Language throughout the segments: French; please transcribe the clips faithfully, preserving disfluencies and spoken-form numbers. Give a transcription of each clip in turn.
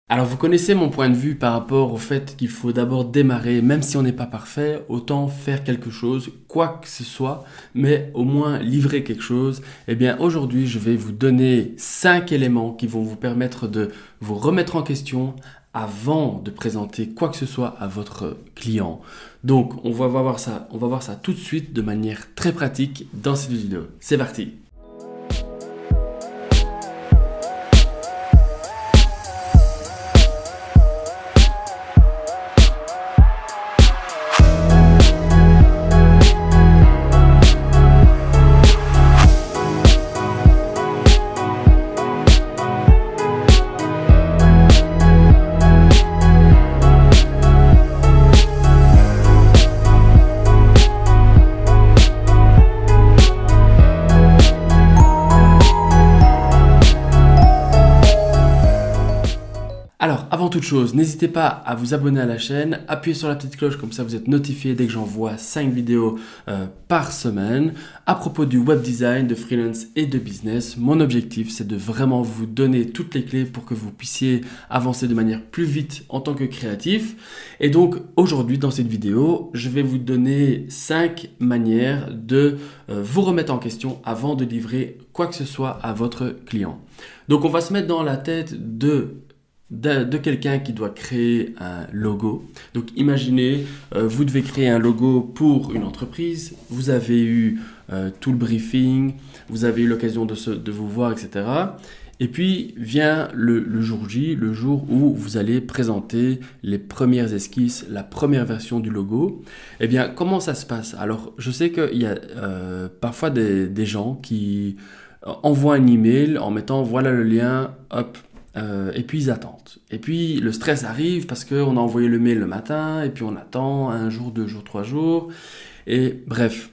Alors vous connaissez mon point de vue par rapport au fait qu'il faut d'abord démarrer, même si on n'est pas parfait, autant faire quelque chose, quoi que ce soit, mais au moins livrer quelque chose. Eh bien aujourd'hui je vais vous donner cinq éléments qui vont vous permettre de vous remettre en question avant de présenter quoi que ce soit à votre client. Donc on va voir ça, on va voir ça tout de suite de manière très pratique dans cette vidéo. C'est parti! Alors, avant toute chose, n'hésitez pas à vous abonner à la chaîne, appuyez sur la petite cloche, comme ça vous êtes notifié dès que j'envoie cinq vidéos euh, par semaine. À propos du web design, de freelance et de business, mon objectif c'est de vraiment vous donner toutes les clés pour que vous puissiez avancer de manière plus vite en tant que créatif. Et donc aujourd'hui dans cette vidéo, je vais vous donner cinq manières de euh, vous remettre en question avant de livrer quoi que ce soit à votre client. Donc on va se mettre dans la tête de de, de quelqu'un qui doit créer un logo. Donc imaginez, euh, vous devez créer un logo pour une entreprise, vous avez eu euh, tout le briefing, vous avez eu l'occasion de, se, de vous voir, et cetera. Et puis vient le, le jour J, le jour où vous allez présenter les premières esquisses, la première version du logo. Eh bien, comment ça se passe? Alors, je sais qu'il y a euh, parfois des, des gens qui envoient un email en mettant voilà le lien, hop, Euh, et puis ils attendent. Et puis le stress arrive parce qu'on a envoyé le mail le matin et puis on attend un jour, deux jours, trois jours. Et bref,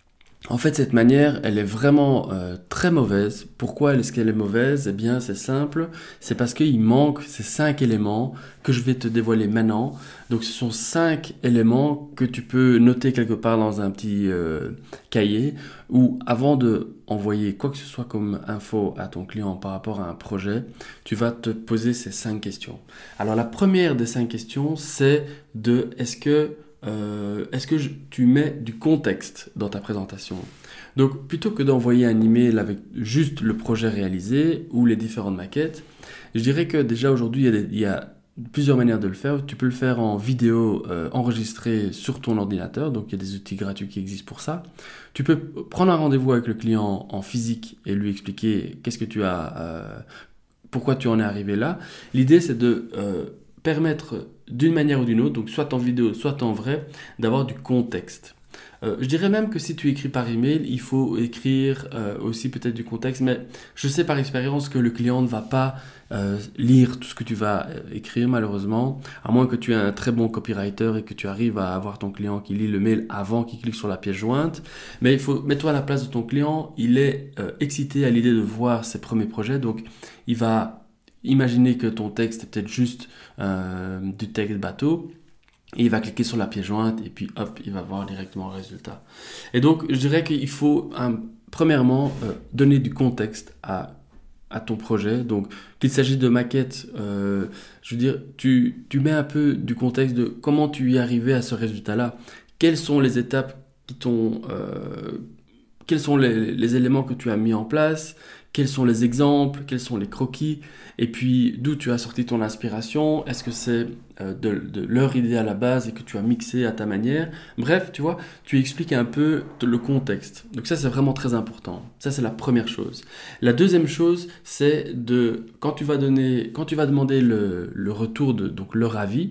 en fait cette manière elle est vraiment euh, très mauvaise. Pourquoi est-ce qu'elle est mauvaise? Eh bien c'est simple, c'est parce qu'il manque ces cinq éléments que je vais te dévoiler maintenant. Donc ce sont cinq éléments que tu peux noter quelque part dans un petit euh, cahier, ou avant de envoyer quoi que ce soit comme info à ton client par rapport à un projet, tu vas te poser ces cinq questions. Alors la première des cinq questions, c'est de est-ce que, euh, est-ce que je, tu mets du contexte dans ta présentation? Donc plutôt que d'envoyer un email avec juste le projet réalisé ou les différentes maquettes, je dirais que déjà aujourd'hui il y a, des, il y a plusieurs manières de le faire. Tu peux le faire en vidéo euh, enregistrée sur ton ordinateur, donc il y a des outils gratuits qui existent pour ça. Tu peux prendre un rendez-vous avec le client en physique et lui expliquer qu'est-ce que tu as, euh, pourquoi tu en es arrivé là. L'idée c'est de euh, permettre d'une manière ou d'une autre, donc soit en vidéo, soit en vrai, d'avoir du contexte. Euh, je dirais même que si tu écris par email, il faut écrire euh, aussi peut-être du contexte, mais je sais par expérience que le client ne va pas euh, lire tout ce que tu vas écrire malheureusement, à moins que tu aies un très bon copywriter et que tu arrives à avoir ton client qui lit le mail avant qu'il clique sur la pièce jointe. Mais il faut mettre-toi à la place de ton client, il est euh, excité à l'idée de voir ses premiers projets, donc il va imaginer que ton texte est peut-être juste euh, du texte bateau. Et il va cliquer sur la pièce jointe et puis hop, il va voir directement le résultat. Et donc, je dirais qu'il faut, hein, premièrement, euh, donner du contexte à, à ton projet. Donc, qu'il s'agisse de maquettes, euh, je veux dire, tu, tu mets un peu du contexte de comment tu y es arrivé à ce résultat-là. Quelles sont les étapes qui t'ont... Euh, quels sont les, les éléments que tu as mis en place? Quels sont les exemples? Quels sont les croquis? Et puis, d'où tu as sorti ton inspiration? Est-ce que c'est euh, de, de leur idée à la base et que tu as mixé à ta manière? Bref, tu vois, tu expliques un peu le contexte. Donc ça, c'est vraiment très important. Ça, c'est la première chose. La deuxième chose, c'est de, quand tu vas donner, quand tu vas demander le, le retour de, donc leur avis,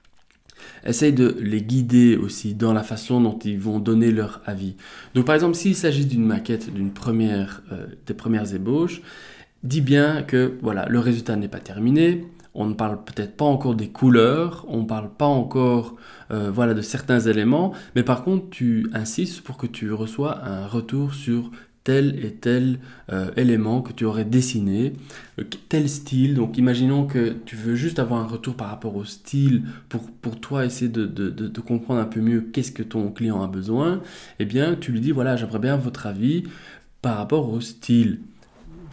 essaye de les guider aussi dans la façon dont ils vont donner leur avis. Donc par exemple, s'il s'agit d'une maquette, d'une première, euh, des premières ébauches, dis bien que voilà, le résultat n'est pas terminé, on ne parle peut-être pas encore des couleurs, on ne parle pas encore euh, voilà, de certains éléments, mais par contre tu insistes pour que tu reçois un retour sur tel et tel euh, élément que tu aurais dessiné, euh, tel style. Donc imaginons que tu veux juste avoir un retour par rapport au style pour, pour toi essayer de, de, de, de comprendre un peu mieux qu'est-ce que ton client a besoin. Eh bien tu lui dis voilà, j'aimerais bien votre avis par rapport au style.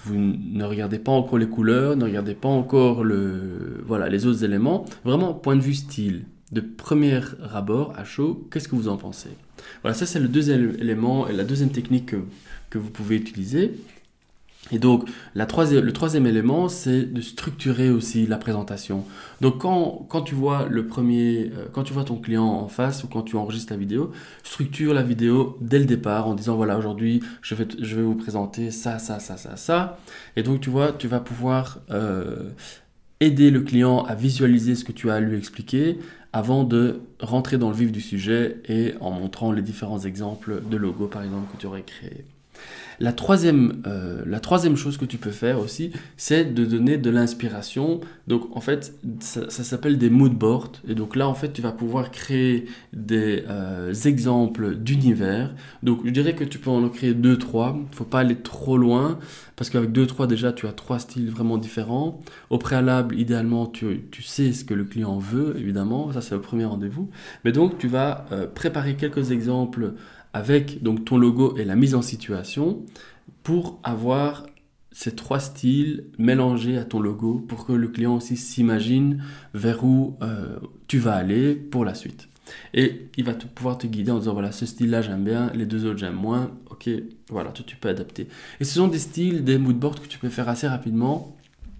vous ne regardez pas encore les couleurs, ne regardez pas encore le, voilà, les autres éléments. Vraiment, point de vue style, de premier abord, à chaud, qu'est-ce que vous en pensez? Voilà, ça c'est le deuxième élément et la deuxième technique que, que vous pouvez utiliser. Et donc, la troisième, le troisième élément, c'est de structurer aussi la présentation. Donc, quand, quand tu vois le premier, euh, quand tu vois ton client en face ou quand tu enregistres la vidéo, structure la vidéo dès le départ en disant, voilà, aujourd'hui, je vais, je vais vous présenter ça, ça, ça, ça, ça. Et donc, tu vois, tu vas pouvoir euh, aider le client à visualiser ce que tu as à lui expliquer avant de rentrer dans le vif du sujet et en montrant les différents exemples de logos, par exemple, que tu aurais créés. La troisième, euh, la troisième chose que tu peux faire aussi, c'est de donner de l'inspiration. Donc en fait, ça, ça s'appelle des mood boards. Et donc là, en fait, tu vas pouvoir créer des euh, exemples d'univers. Donc je dirais que tu peux en créer deux, trois. Il ne faut pas aller trop loin parce qu'avec deux, trois déjà, tu as trois styles vraiment différents. Au préalable, idéalement, tu, tu sais ce que le client veut, évidemment. Ça, c'est le premier rendez-vous. Mais donc, tu vas euh, préparer quelques exemples avec donc ton logo et la mise en situation pour avoir ces trois styles mélangés à ton logo pour que le client aussi s'imagine vers où euh, tu vas aller pour la suite. Et il va te, pouvoir te guider en disant voilà, ce style-là j'aime bien, les deux autres j'aime moins, ok, voilà, toi tu peux adapter. Et ce sont des styles, des moodboards que tu peux faire assez rapidement.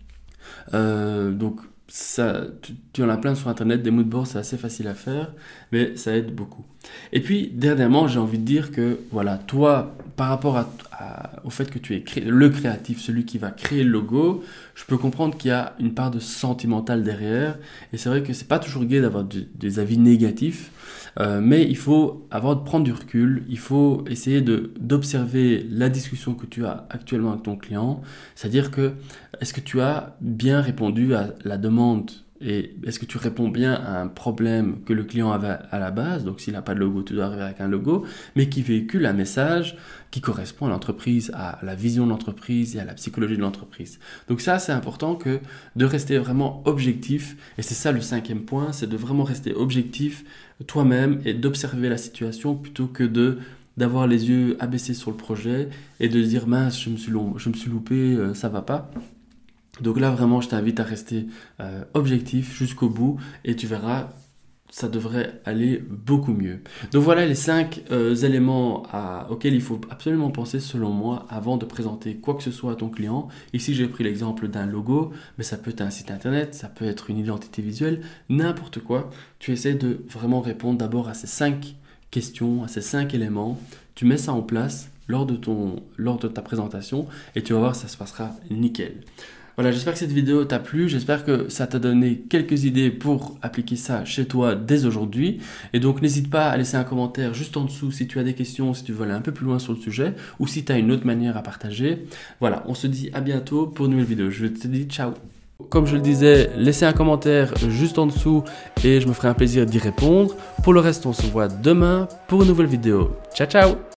Euh, donc ça, tu, tu en as plein sur internet, des moodboards, c'est assez facile à faire, mais ça aide beaucoup. Et puis, dernièrement, j'ai envie de dire que, voilà, toi, par rapport à, à, au fait que tu es cré- le créatif, celui qui va créer le logo, je peux comprendre qu'il y a une part de sentimental derrière, et c'est vrai que c'est pas toujours gai d'avoir de, des avis négatifs, euh, mais il faut avoir de prendre du recul, il faut essayer de, d'observer la discussion que tu as actuellement avec ton client, c'est-à-dire que, est-ce que tu as bien répondu à la demande et est-ce que tu réponds bien à un problème que le client avait à la base? Donc s'il n'a pas de logo, tu dois arriver avec un logo, mais qui véhicule un message qui correspond à l'entreprise, à la vision de l'entreprise et à la psychologie de l'entreprise. Donc ça, c'est important que de rester vraiment objectif, et c'est ça le cinquième point, c'est de vraiment rester objectif toi-même et d'observer la situation plutôt que de d'avoir les yeux abaissés sur le projet et de dire mince, je me suis, long, je me suis loupé, euh, ça va pas. Donc là, vraiment, je t'invite à rester euh, objectif jusqu'au bout et tu verras, ça devrait aller beaucoup mieux. Donc voilà les cinq euh, éléments à, auxquels il faut absolument penser selon moi avant de présenter quoi que ce soit à ton client. Ici, j'ai pris l'exemple d'un logo, mais ça peut être un site internet, ça peut être une identité visuelle, n'importe quoi. Tu essaies de vraiment répondre d'abord à ces cinq questions, à ces cinq éléments. Tu mets ça en place lors de, ton, lors de ta présentation et tu vas voir, ça se passera nickel. Voilà, j'espère que cette vidéo t'a plu, j'espère que ça t'a donné quelques idées pour appliquer ça chez toi dès aujourd'hui. Et donc n'hésite pas à laisser un commentaire juste en dessous si tu as des questions, si tu veux aller un peu plus loin sur le sujet ou si tu as une autre manière à partager. Voilà, on se dit à bientôt pour une nouvelle vidéo. Je te dis ciao. Comme je le disais, laissez un commentaire juste en dessous et je me ferai un plaisir d'y répondre. Pour le reste, on se voit demain pour une nouvelle vidéo. Ciao ciao!